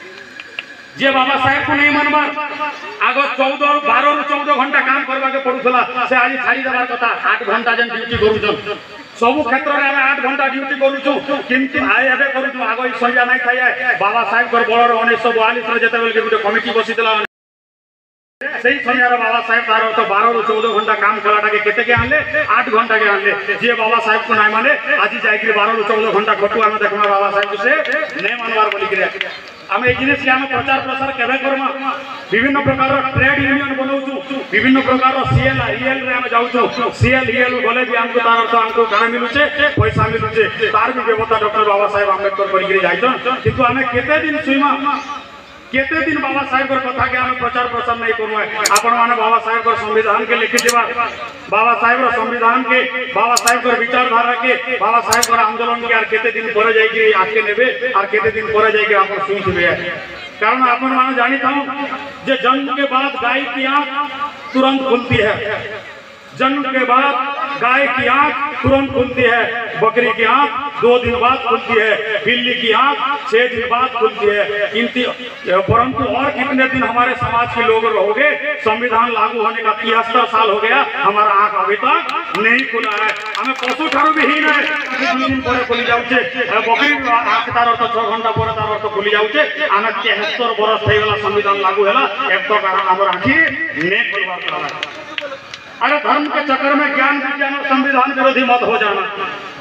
जे बाबा साहेब को नहीं मानबार आगो चौदह बारह रु चौदह घंटा काम करवा के पड़ुला से आज छाड़ी देवार कथा आठ घंटा जन ड्यूटी करूछन सब क्षेत्र में आम आठ घंटा ड्यूटी करूँ किंतु आए एवं करूँ आग संज्ञा नहीं खाए बाबा साहेब बल उन्नीस बयालीस जिते गोटे कमिटी बसीला से समय बाबा साहेब तार तो बारह रु चौदह घंटा काम कलाटा के केते के आनले आठ घंटा के आनले जे बाबा साहेब को नहीं माने आज जाइए बारह रु चौदह घंटा खटू आम देखा बाबा साहेब से नहीं मानबार बोलिक आम ये जिनिस के आम प्रचार प्रसार केवे करमा विभिन्न प्रकार ट्रेड यूनियन बनाऊँ विभिन्न प्रकार सीएल रिएल रे आम जाऊँ सीएल रिएल गले भी आमको तार अर्थ आमको गाँ मिलुचे पैसा मिलुचे तार भी व्यवस्था डॉक्टर बाबा साहेब आम्बेडकर करके जाइछन किंतु आम केते दिन सुईमा केते दिन बाबा साहेब कथा के आम प्रचार प्रसार नहीं करूँ आपण मैंने बाबा साहेब संविधान के लिखि बाबा साहेब संविधान के बाबा साहेब विचारधारा के बाबा साहेब आंदोलन के केते दिन पर जाइए आके नेबे और केते दिन पर जाइए आप शुणुवे कारण आपण मैंने जानी था जे जन्म के बाद गाय की आँख तुरंत खुलती है जन्म के बाद गाय की आंख तुरंत खुलती है बकरी की आंख दो दिन बाद खुलती है बिल्ली की आंख छह दिन बाद खुलती है किंतु परंतु और कितने दिन हमारे समाज के लोग रहोगे संविधान लागू होने का तिहत्तर साल हो गया हमारा आंख अभी तक नहीं खुला है हमें पशु ठारू भी ही नहीं दिन पर खुली जाऊे बकरी आंख तार अर्थ छह घंटा पर तार अर्थ खुली जाऊे आम तिहत्तर बरस हो गला संविधान लागू है एक तो आम आँखि नहीं खुलवा। अरे धर्म के चक्कर में ज्ञान विज्ञान और संविधान विरोधी मत हो जाना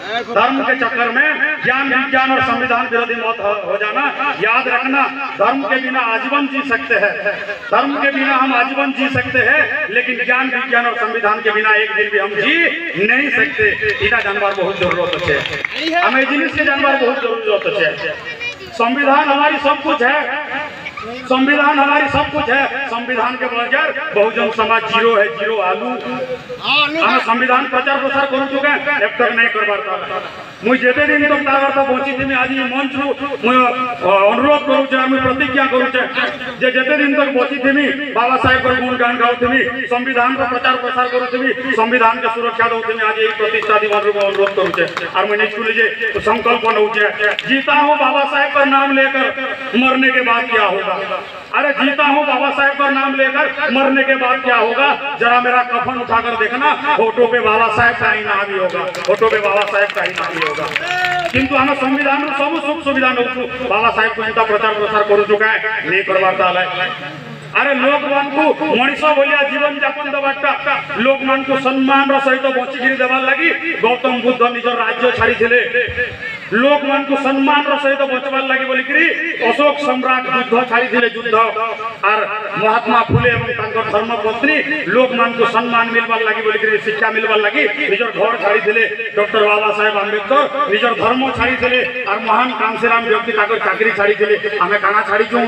धर्म के चक्कर में ज्ञान विज्ञान और संविधान विरोधी मत हो, हो जाना। याद रखना, धर्म के बिना आजीवन जी सकते हैं, धर्म के बिना हम आजीवन जी सकते हैं, लेकिन ज्ञान विज्ञान और संविधान के बिना एक दिन भी हम जी नहीं सकते। इना जानवर बहुत जरूरत है, हमें जिनिस के जानवर बहुत जरूरत है। संविधान हमारी सब कुछ है, संविधान हमारी सब कुछ है। संविधान के बगैर बहुजन समाज जीरो है, जीरो आलू। हम संविधान प्रचार प्रसार कर चुके हैं, अब तक नहीं कर पाता। मुझे जेते दिन तक तागर तो पहुंची थी, आज ये मंच अनुरोध करूँ, मुझे प्रतिज्ञा करूँ जे जेते दिन तक पहुंची थी बाबा साहेब पर गुणगान गाऊ थी, संविधान का प्रचार प्रसार करूँ थी, संविधान के सुरक्षा दऊ थी। आज यही प्रतिष्ठा दिवस को अनुरोध करूँ और मैं निश्चय लीजिए तो संकल्प नऊ जीता हूँ बाबा साहेब पर नाम लेकर, मरने के बाद क्या होगा। अरे जीता हूँ बाबा साहेब का नाम लेकर, मरने के बाद क्या होगा। जरा मेरा कफन उठाकर देखना, फोटो पे बाबा साहेब का ही नाम ही होगा, फोटो पे बाबा साहेब का ही नाम ही होगा। किंतु हम संविधान में सब सुख सुविधा नौ बाबा साहेब को इनका प्रचार प्रसार कर चुका है, नहीं करवाता। अरे लोक मान को मनीष भलिया जीवन यापन देवाटा, लोक मान को सम्मान सहित बचिकी देवार लगी गौतम बुद्ध निज राज्य छाड़ी थे। लोक मान को सम्मान सहित बचवार लगी बोलिकी अशोक सम्राट युद्ध छाड़ी थे, युद्ध और महात्मा फुले और धर्म पत्नी लोक मान को सम्मान मिलवार लगी बोलिकी, शिक्षा मिलवार लगी निजर घर छाड़ी थे। डॉक्टर बाबा साहेब आंबेडकर निजर धर्म छाड़ी थे और महान कांशीराम व्यक्ति चाकरी छाड़ी थे। आम काना छाड़ीचु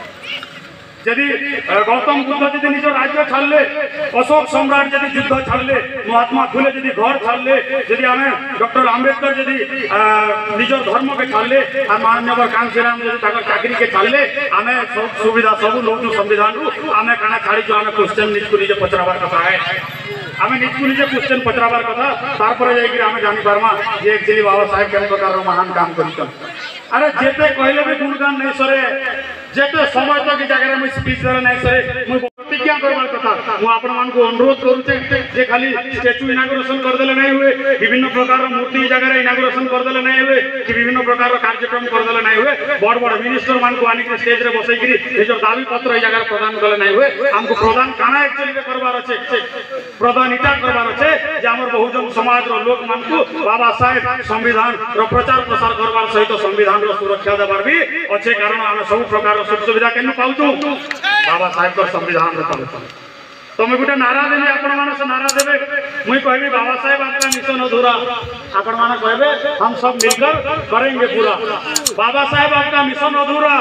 यदि गौतम बुद्ध यदि निज राज्य छाड़ले, अशोक सम्राट यदि युद्ध छाड़ले, महात्मा फुले यदि घर छाड़ले, यदि आम डॉक्टर आंबेडकर यदि निज धर्म के छाड़ले और माननीय कांशीराम यदि चाकरी के छाड़ले, आम सब सुविधा सब नौ संविधान रु आम काना छाड़ीचु। आम क्वेश्चन निजको निजे पचराबार कथा है, आम निजको निजे क्वेश्चन पचराबार कथा, तारपर जाइए आम जानी पार्मा जे एक्चुअली बाबा साहेब के प्रकार महान काम कर। अरे जेते कहले भी गुणगान नहीं सरे, जेते समय तक जगह में स्पीच देले नहीं सरे, मु प्रतिज्ञा करबार कथा मु आपण मान को अनुरोध करूचे जे खाली स्टैच्यू इनागुरेशन कर देले नहीं हुए, विभिन्न प्रकार मूर्ति जगह इनागुरेशन कर देले नहीं हुए कि विभिन्न प्रकार कार्यक्रम कर देले नहीं हुए, बड़ बड़ मिनिस्टर मान को आनी के स्टेज रे बसई करी ए जो दाबी पत्र ए जगह प्रदान करले नहीं हुए। हमको प्रदान काना एक्चुअली के करबार अछि, प्रदान इटा करबार अछि जे हमर बहुजन समाज रो लोक मान को बाबा साहेब संविधान रो प्रचार प्रसार करबार सहित संविधान रो सुरक्षा देबार भी अच्छे। कारण हम सब प्रकार सुख सुविधा केन पाउछु बाबा साहेब का संविधान रे पाउछु। तो मैं गोटे नारा देवी आपण मानस नारा देबे, मुई कहबी बाबा साहेब आपका मिशन अधूरा, आपण माने कहबे हम सब मिलकर करेंगे पूरा। बाबा साहेब आपका मिशन अधूरा,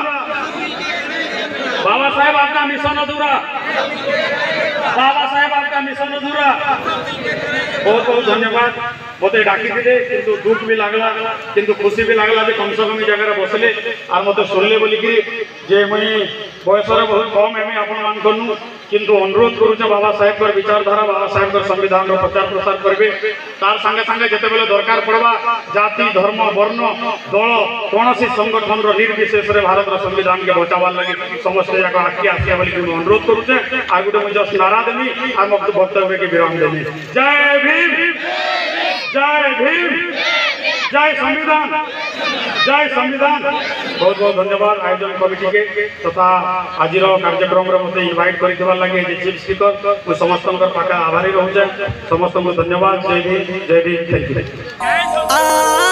बाबा साहेब आपका मिशन अधूरा, बाबा साहेब आपका मिशन अधूरा। बहुत बहुत धन्यवाद। मते डाकी थे किंतु दुख भी लागला किंतु खुशी भी लागला जे कम से कम जगह बसले और मते सुनले बोलिकी जे मुई बयस बहुत कम एम आपण मान कनु, किंतु अनुरोध करूचे बाबा साहेब पर विचारधारा, बाबा साहेब पर संविधान रो प्रचार प्रसार करबे। तार संगे संगे जते बेले दरकार पड़वा जाति धर्म वर्ण दल कोनोसी संगठन रो निर्विशेष रे भारत रो संविधान के बचावार लगी समस्त जगह आखि आसिया बोली अनुरोध करूचे। आ गुटे मुझे नारा देनी और मत वक्तव्य के विराम देनी। जय भीम, जय भीम, जय संविधान, जय संविधान। बहुत बहुत धन्यवाद आयोजन कमिटी के तथा आज कार्यक्रम मत इनवाइट कर लगे चीफ स्पीकर मुझे समस्त पाखे आभारी रोचे। समस्त को धन्यवाद। जय भीम, जय भीम, थैंक यू।